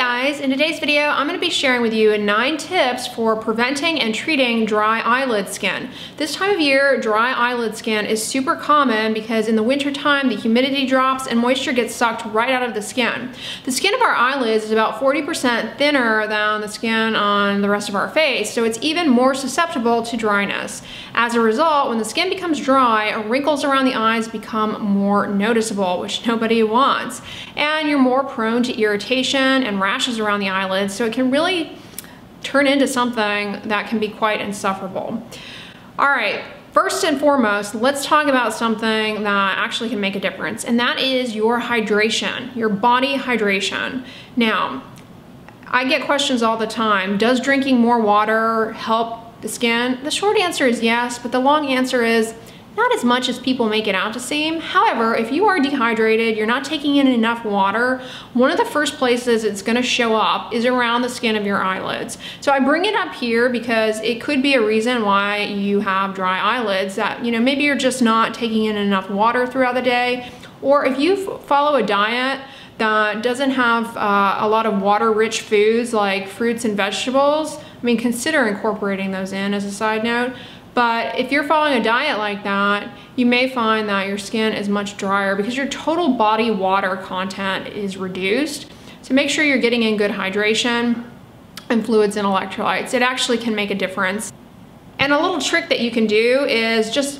guys, in today's video I'm going to be sharing with you 9 tips for preventing and treating dry eyelid skin. This time of year, dry eyelid skin is super common because in the winter time the humidity drops and moisture gets sucked right out of the skin. The skin of our eyelids is about 40% thinner than the skin on the rest of our face, so it's even more susceptible to dryness. As a result, when the skin becomes dry, wrinkles around the eyes become more noticeable, which nobody wants, and you're more prone to irritation and rashes around the eyelids, so it can really turn into something that can be quite insufferable. All right, first and foremost, let's talk about something that actually can make a difference, and that is your hydration, your body hydration. Now, I get questions all the time. Does drinking more water help the skin? The short answer is yes, but the long answer is not as much as people make it out to seem. However, if you are dehydrated, you're not taking in enough water, one of the first places it's gonna show up is around the skin of your eyelids. So I bring it up here because it could be a reason why you have dry eyelids, that maybe you're just not taking in enough water throughout the day, or if you follow a diet that doesn't have a lot of water-rich foods like fruits and vegetables, consider incorporating those in as a side note. But if you're following a diet like that, you may find that your skin is much drier because your total body water content is reduced. So make sure you're getting in good hydration and fluids and electrolytes. It actually can make a difference. And a little trick that you can do is just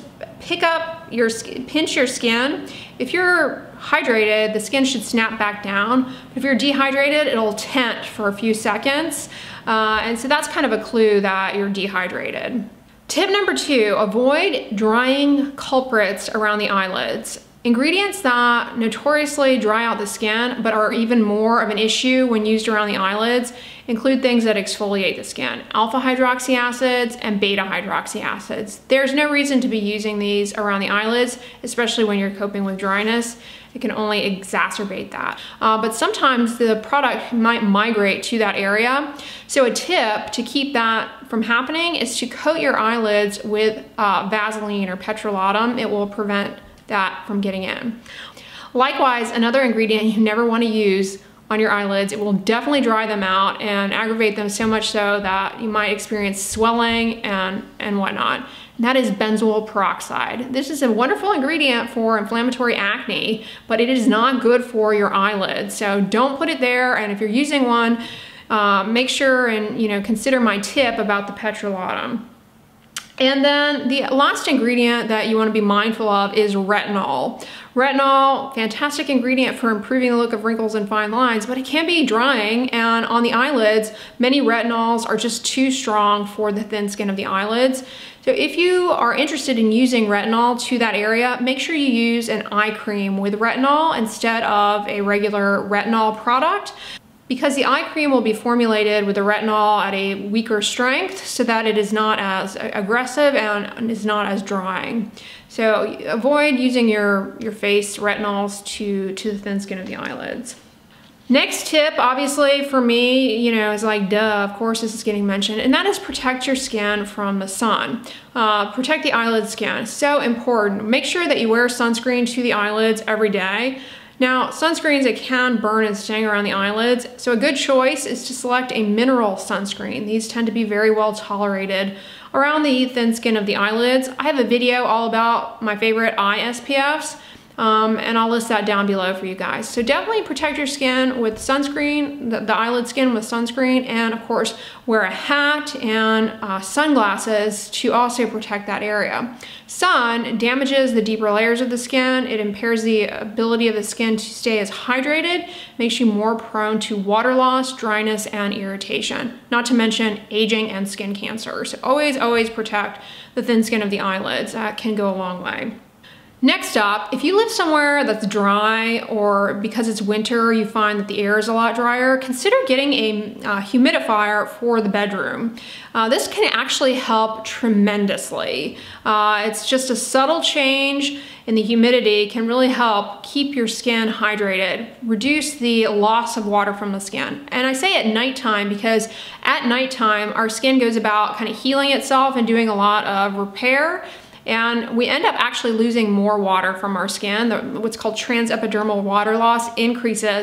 pinch your skin. If you're hydrated, the skin should snap back down. If you're dehydrated, it'll tent for a few seconds. And so that's kind of a clue that you're dehydrated. Tip number 2, avoid drying culprits around the eyelids. Ingredients that notoriously dry out the skin but are even more of an issue when used around the eyelids include things that exfoliate the skin: alpha hydroxy acids and beta hydroxy acids. There's no reason to be using these around the eyelids, especially when you're coping with dryness. It can only exacerbate that. But sometimes the product might migrate to that area. So a tip to keep that from happening is to coat your eyelids with Vaseline or petrolatum. It will prevent that from getting in. Likewise, another ingredient you never want to use on your eyelids, it will definitely dry them out and aggravate them so much so that you might experience swelling and whatnot. And that is benzoyl peroxide. This is a wonderful ingredient for inflammatory acne, but it is not good for your eyelids. So don't put it there, and if you're using one, make sure and consider my tip about the petrolatum. And then the last ingredient that you want to be mindful of is retinol. Retinol, fantastic ingredient for improving the look of wrinkles and fine lines, but it can be drying, and on the eyelids, many retinols are just too strong for the thin skin of the eyelids. So if you are interested in using retinol to that area, make sure you use an eye cream with retinol instead of a regular retinol product, because the eye cream will be formulated with the retinol at a weaker strength so that it is not as aggressive and is not as drying. So avoid using your face retinols to the thin skin of the eyelids. Next tip, obviously for me, is like, duh, of course this is getting mentioned, and that is protect your skin from the sun. Protect the eyelid skin, so important. Make sure that you wear sunscreen to the eyelids every day. Now, sunscreens, it can burn and sting around the eyelids, so a good choice is to select a mineral sunscreen. These tend to be very well tolerated around the thin skin of the eyelids. I have a video all about my favorite eye SPFs, and I'll list that down below for you guys. So definitely protect your skin with sunscreen, the eyelid skin with sunscreen, and of course wear a hat and sunglasses to also protect that area. Sun damages the deeper layers of the skin. It impairs the ability of the skin to stay as hydrated, makes you more prone to water loss, dryness, and irritation, not to mention aging and skin cancer. So always protect the thin skin of the eyelids. That can go a long way. Next up, if you live somewhere that's dry, or because it's winter you find that the air is a lot drier, consider getting a humidifier for the bedroom. This can actually help tremendously. It's just a subtle change in the humidity can really help keep your skin hydrated, reduce the loss of water from the skin. And I say at nighttime because at nighttime our skin goes about kind of healing itself and doing a lot of repair. And we end up actually losing more water from our skin. What's called transepidermal water loss increases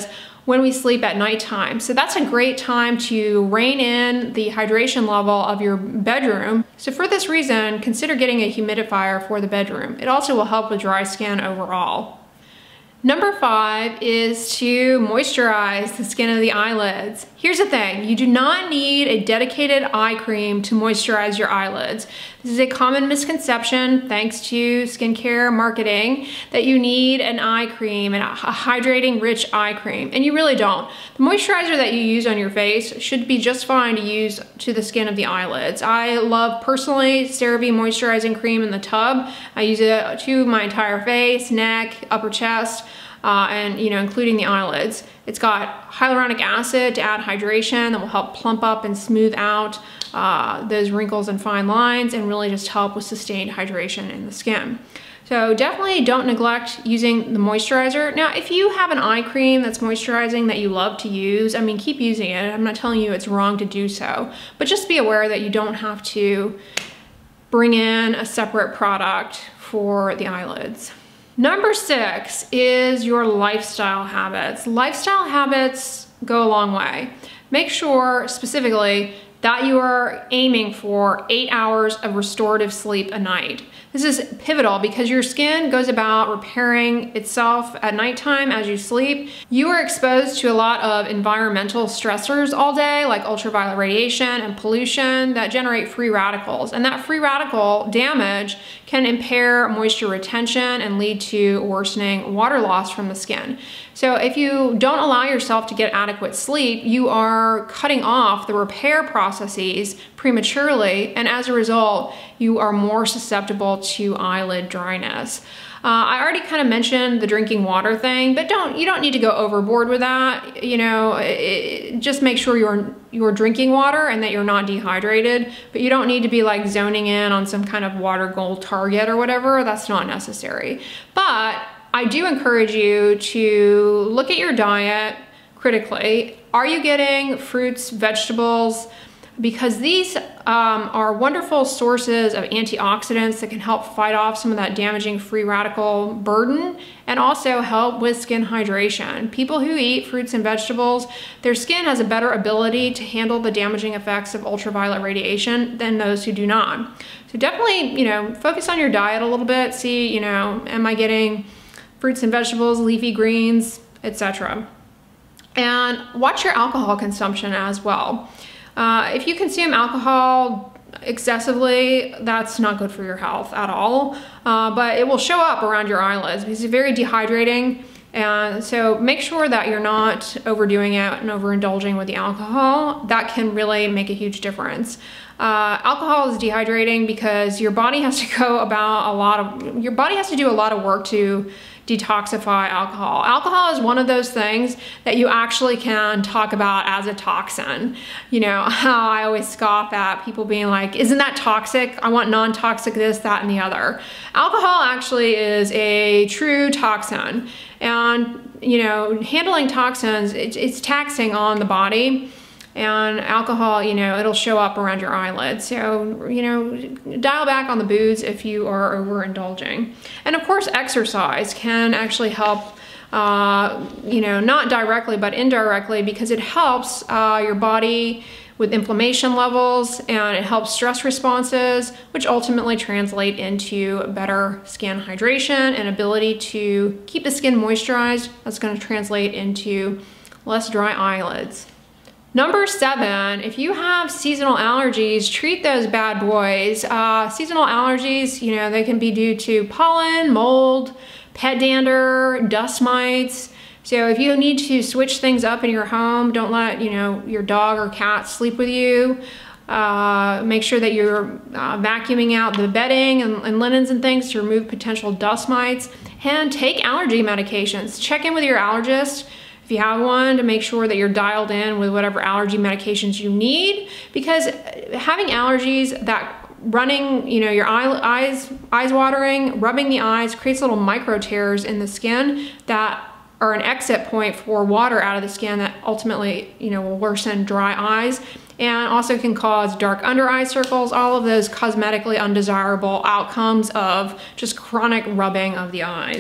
when we sleep at nighttime. So that's a great time to rein in the hydration level of your bedroom. So for this reason, consider getting a humidifier for the bedroom. It also will help with dry skin overall. Number 5 is to moisturize the skin of the eyelids. Here's the thing, you do not need a dedicated eye cream to moisturize your eyelids. This is a common misconception, thanks to skincare marketing, that you need an eye cream and a hydrating rich eye cream, and you really don't. The moisturizer that you use on your face should be just fine to use to the skin of the eyelids. I love personally CeraVe moisturizing cream in the tub. I use it to my entire face, neck, upper chest, and including the eyelids. It's got hyaluronic acid to add hydration that will help plump up and smooth out those wrinkles and fine lines and really just help with sustained hydration in the skin. So definitely don't neglect using the moisturizer. Now, if you have an eye cream that's moisturizing that you love to use, I mean, keep using it. I'm not telling you it's wrong to do so, but just be aware that you don't have to bring in a separate product for the eyelids. Number 6 is your lifestyle habits. Lifestyle habits go a long way. Make sure specifically that you are aiming for 8 hours of restorative sleep a night. This is pivotal because your skin goes about repairing itself at nighttime as you sleep. You are exposed to a lot of environmental stressors all day, like ultraviolet radiation and pollution that generate free radicals. And that free radical damage can impair moisture retention and lead to worsening water loss from the skin. So if you don't allow yourself to get adequate sleep, you are cutting off the repair processes prematurely, and as a result, you are more susceptible to eyelid dryness. I already kind of mentioned the drinking water thing, but you don't need to go overboard with that. Just make sure you're drinking water and that you're not dehydrated, but you don't need to be like zoning in on some kind of water goal target or whatever. That's not necessary. But I do encourage you to look at your diet critically. Are you getting fruits, vegetables? Because these are wonderful sources of antioxidants that can help fight off some of that damaging free radical burden and also help with skin hydration. People who eat fruits and vegetables, their skin has a better ability to handle the damaging effects of ultraviolet radiation than those who do not. So definitely, focus on your diet a little bit. See, am I getting fruits and vegetables, leafy greens, etc. And watch your alcohol consumption as well. If you consume alcohol excessively, that's not good for your health at all, but it will show up around your eyelids because it's very dehydrating. And so make sure that you're not overdoing it and overindulging with the alcohol. That can really make a huge difference. Alcohol is dehydrating because your body has to do a lot of work to detoxify alcohol. Alcohol is one of those things that you actually can talk about as a toxin. How I always scoff at people being like, isn't that toxic? I want non-toxic this, that, and the other. Alcohol actually is a true toxin. And, handling toxins, it's taxing on the body. And alcohol, it'll show up around your eyelids. So, dial back on the booze if you are overindulging. And of course, exercise can actually help, not directly, but indirectly, because it helps your body with inflammation levels and it helps stress responses, which ultimately translate into better skin hydration and ability to keep the skin moisturized. That's going to translate into less dry eyelids. Number 7, if you have seasonal allergies, treat those bad boys. Seasonal allergies, they can be due to pollen, mold, pet dander, dust mites. So if you need to switch things up in your home, don't let, your dog or cat sleep with you. Make sure that you're vacuuming out the bedding and linens and things to remove potential dust mites. And take allergy medications. Check in with your allergist if you have one, to make sure that you're dialed in with whatever allergy medications you need, because having allergies that running, your eyes watering, rubbing the eyes creates little micro tears in the skin that are an exit point for water out of the skin that ultimately, will worsen dry eyes and also can cause dark under eye circles, all of those cosmetically undesirable outcomes of just chronic rubbing of the eyes.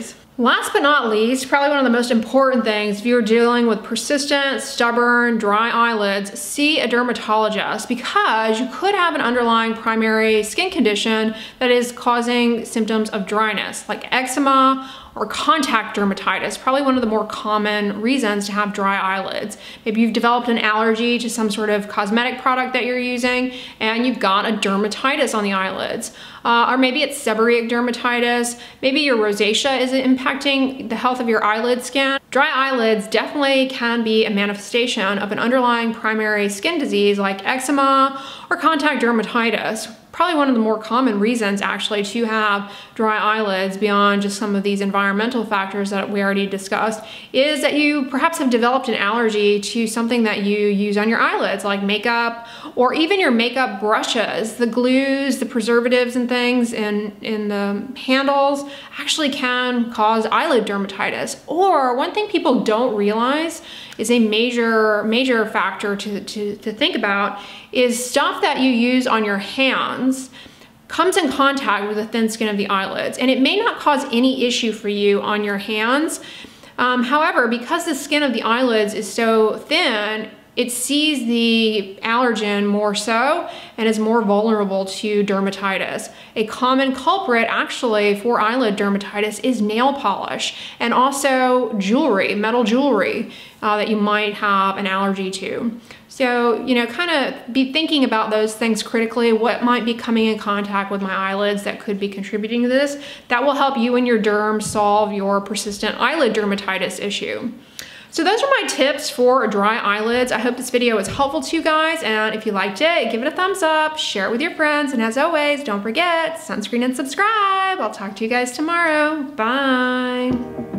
Last but not least, probably one of the most important things if you're dealing with persistent, stubborn, dry eyelids, see a dermatologist, because you could have an underlying primary skin condition that is causing symptoms of dryness, like eczema or contact dermatitis, probably one of the more common reasons to have dry eyelids. Maybe you've developed an allergy to some sort of cosmetic product that you're using and you've got a dermatitis on the eyelids. Or maybe it's seborrheic dermatitis. Maybe your rosacea is impacting the health of your eyelid skin. Dry eyelids definitely can be a manifestation of an underlying primary skin disease like eczema or contact dermatitis. Probably one of the more common reasons actually to have dry eyelids, beyond just some of these environmental factors that we already discussed, is that you perhaps have developed an allergy to something that you use on your eyelids, like makeup, or even your makeup brushes. The glues, the preservatives and things in the handles actually can cause eyelid dermatitis. Or one thing people don't realize is a major factor to think about is stuff that you use on your hands comes in contact with the thin skin of the eyelids, and it may not cause any issue for you on your hands. However, because the skin of the eyelids is so thin, it sees the allergen more so and is more vulnerable to dermatitis. A common culprit actually for eyelid dermatitis is nail polish and also jewelry, metal jewelry that you might have an allergy to. So, you know, kind of be thinking about those things critically. What might be coming in contact with my eyelids that could be contributing to this? That will help you and your derm solve your persistent eyelid dermatitis issue. So those are my tips for dry eyelids. I hope this video was helpful to you guys, and if you liked it, give it a thumbs up, share it with your friends, and as always, don't forget, sunscreen and subscribe. I'll talk to you guys tomorrow. Bye.